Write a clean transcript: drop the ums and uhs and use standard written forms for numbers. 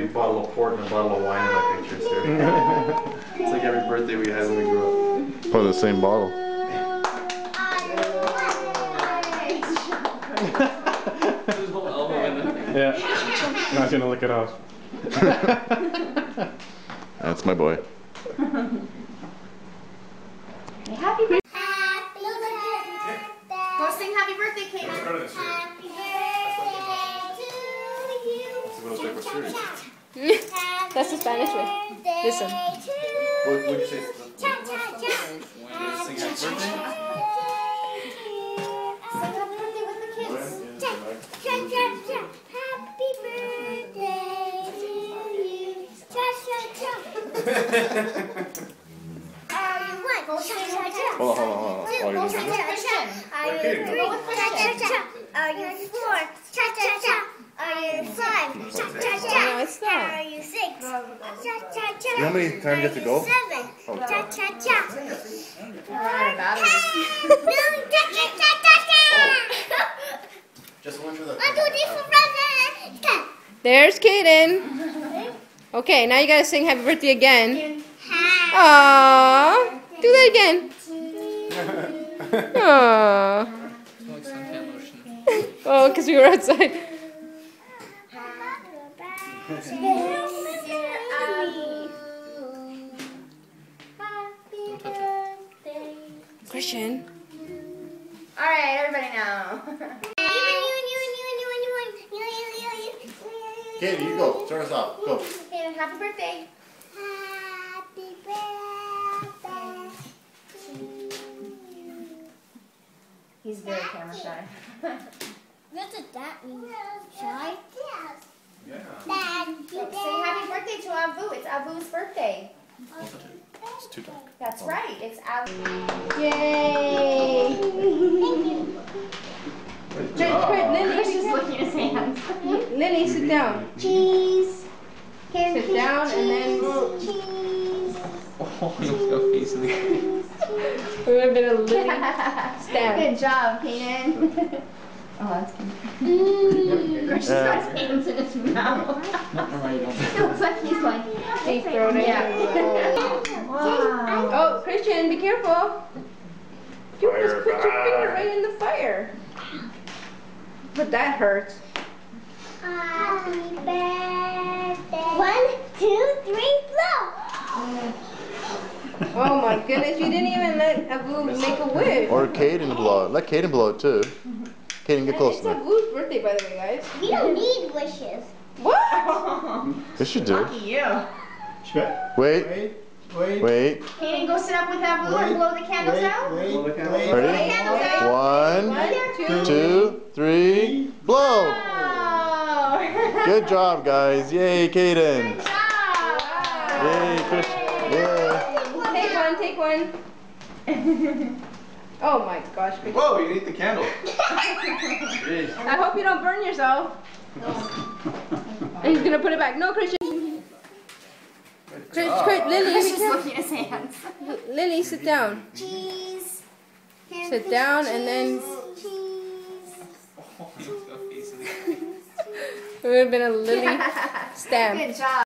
big bottle of port and a bottle of wine in my pictures here. It's like every birthday we had when we grew up. Probably the same bottle. His whole elbow in the thing. Yeah. I'm not gonna lick it off. That's my boy. Happy birthday! Go sing happy birthday, Kate. Happy birthday to you. That's the Spanish way. Listen. What would you say? Sing happy birthday? Sing happy birthday with the kids. Happy birthday to you. Are you one? Hold on. Are you three? Are you four? Are you five? No, it's not. Are you six? You know how many times you have to go? Seven. Oh. Just one for the. There's Kaden. Okay, now you gotta sing happy birthday again. Aww. Do that again. Aww. Oh, because we were outside. Christian. Alright, everybody now. Katie, you go. Start us off. Go. Hayden, happy birthday. Happy birthday. He's very camera shy. What does that mean? Shy? Yeah. Say happy birthday to Abu. It's Abu's birthday. It's too dark. That's right. It's Abu. Yay. Lily, He's just looking at his hands. Lily, sit down. Cheese. Sit down and then Cheese. Oh, you have a face in the we would have been a Lily stand. Good job, Kaden. Oh, that's cute. Christian's got his hands in his mouth. It looks like he's like Deep throating. Yeah. Wow. Oh, Christian, be careful. You just put your finger right in the fire. But that hurts. Happy birthday. 1, 2, 3, blow. Oh my goodness, you didn't even let Abu make a wish. Or Kaden blow it. Let Kaden blow it too. Kaden, get close It's to me. Abu's birthday, by the way, guys. We don't need wishes. What? Yes, you do. Lucky you. Wait. Kaden, go sit up with Abu and blow the candles out. Ready? Candles out. 1, 2, 3, blow. Oh. Good job, guys. Yay, Kaden. Good job. Yay, Christian. Yay. Take one. Oh my gosh, Christian. Whoa, you need the candle. Jeez. I hope you don't burn yourself. And he's gonna put it back. No, Christian. Lily, He's just looking at his hands. Lily, sit down. Cheese. Sit down and then it would have been a Lily stamp. Good job.